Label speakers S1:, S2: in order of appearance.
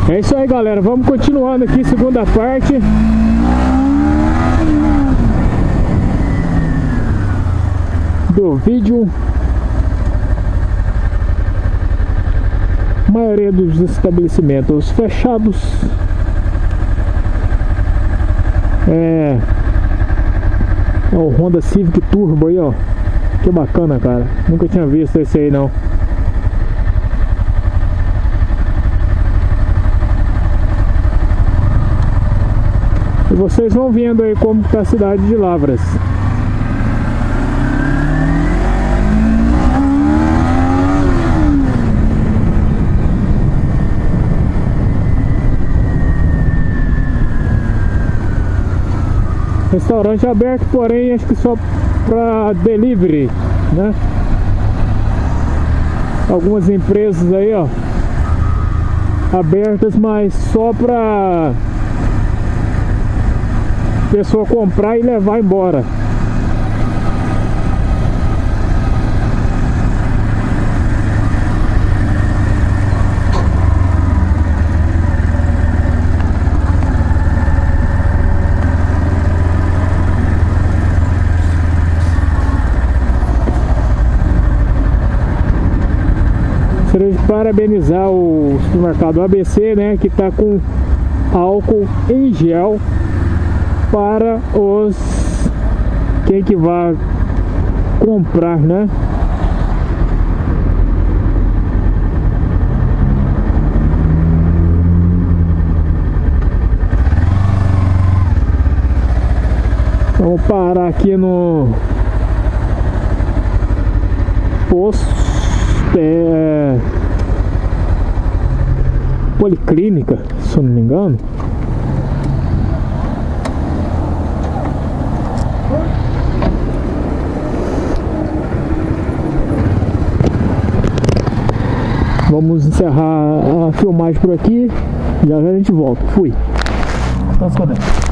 S1: É isso aí, galera, vamos continuando aqui, segunda parte do vídeo. A maioria dos estabelecimentos fechados. O Honda Civic Turbo aí, ó. Que bacana, cara. Nunca tinha visto esse aí, não. E vocês vão vendo aí como tá a cidade de Lavras. Restaurante aberto, porém acho que só para delivery, né? Algumas empresas aí, ó, abertas, mas só para pessoa comprar e levar embora. Gostaria de parabenizar o supermercado ABC, né, que está com álcool em gel para quem que vai comprar, né? Vamos parar aqui no posto Policlínica, se eu não me engano. Vamos encerrar a filmagem por aqui. Já a gente volta. Fui. Tá escondendo.